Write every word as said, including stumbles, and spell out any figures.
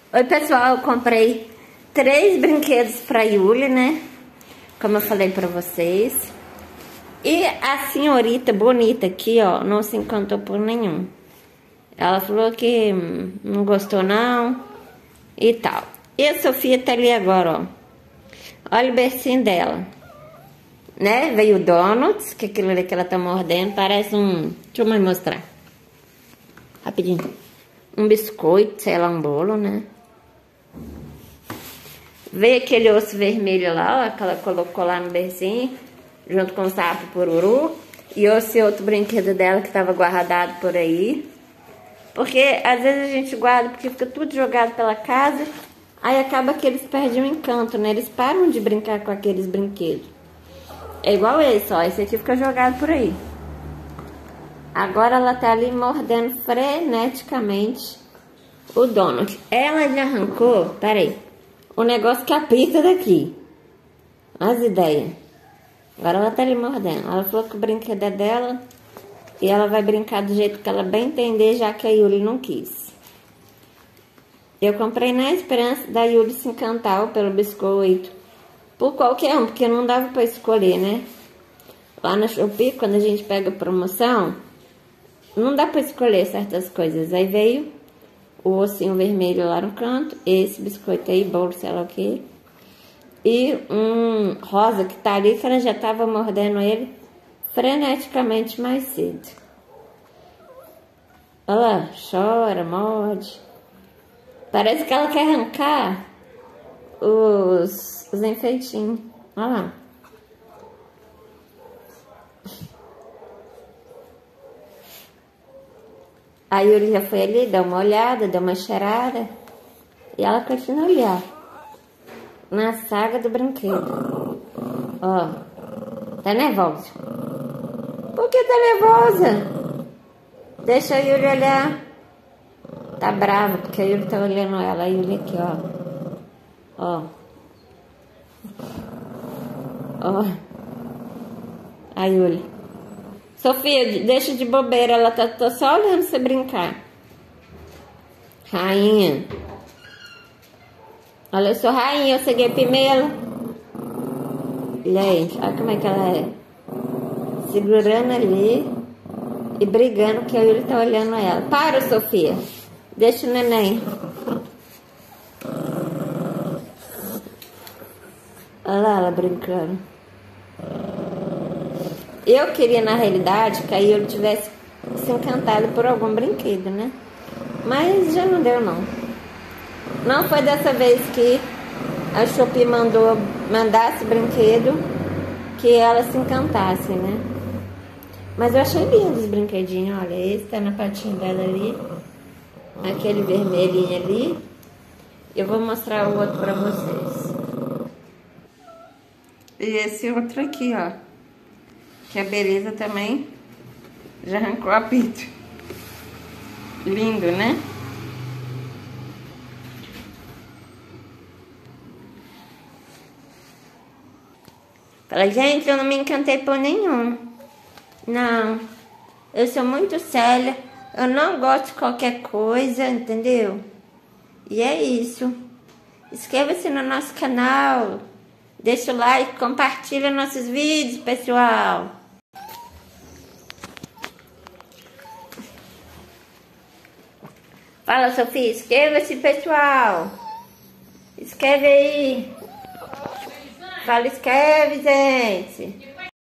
Oi pessoal, eu comprei três brinquedos pra Yuli, né? Como eu falei pra vocês. E a senhorita bonita aqui, ó, não se encantou por nenhum. Ela falou que não gostou não e tal. E a Sofia tá ali agora, ó. Olha o bercinho dela. Né? Veio o Donuts, que aquilo ali que ela tá mordendo parece um... Deixa eu mais mostrar. Rapidinho. Um biscoito, sei lá, um bolo, né? Veio aquele osso vermelho lá, ó, que ela colocou lá no bercinho, junto com o sapo pururu. E esse outro brinquedo dela que tava guardado por aí. Porque às vezes a gente guarda porque fica tudo jogado pela casa. Aí acaba que eles perdem o encanto, né? Eles param de brincar com aqueles brinquedos. É igual esse, ó. Esse aqui fica jogado por aí. Agora ela tá ali mordendo freneticamente o donut. Ela já arrancou, peraí, o negócio que apita daqui. As ideias. Agora ela tá ali mordendo. Ela falou que o brinquedo é dela e ela vai brincar do jeito que ela bem entender, já que a Yuli não quis. Eu comprei na esperança da Yuli se encantar pelo biscoito, por qualquer um, porque não dava pra escolher, né? Lá na Shopee, quando a gente pega promoção, não dá pra escolher certas coisas. Aí veio o ossinho vermelho lá no canto, esse biscoito aí, bolo, sei lá o que. E um rosa que tá ali, que ela já tava mordendo ele freneticamente mais cedo. Olha lá, chora, morde. Parece que ela quer arrancar os, os enfeitinhos. Olha lá. A Yuri já foi ali, deu uma olhada, deu uma cheirada. E ela continua ali, ó. Na saga do brinquedo. Ó. Tá nervosa. Por que tá nervosa? Deixa a Yuri olhar. Tá brava, porque a Yuri tá olhando ela. A Yuri aqui, ó. Ó. Ó. A Yuri. Sofia, deixa de bobeira, ela tá, tá só olhando você brincar. Rainha. Olha, eu sou rainha, eu ceguei Pimelo. Gente, olha como é que ela é. Segurando ali e brigando, que a Yuri tá olhando ela. Para, Sofia. Deixa o neném. Olha lá ela brincando. Eu queria, na realidade, que a Yuri tivesse se encantado por algum brinquedo, né? Mas já não deu, não. Não foi dessa vez que a Shopee mandou, mandasse brinquedo que ela se encantasse, né? Mas eu achei lindo os brinquedinhos. Olha, esse tá na patinha dela ali. Aquele vermelhinho ali. Eu vou mostrar o outro pra vocês. E esse outro aqui, ó. Que a beleza também já arrancou a pito. Lindo, né? Fala, gente, eu não me encantei por nenhum. Não. Eu sou muito séria. Eu não gosto de qualquer coisa, entendeu? E é isso. Inscreva-se no nosso canal. Deixa o like, compartilha nossos vídeos, pessoal. Fala, Sofia, inscreva-se, pessoal. Escreve aí. Fala, escreve, gente.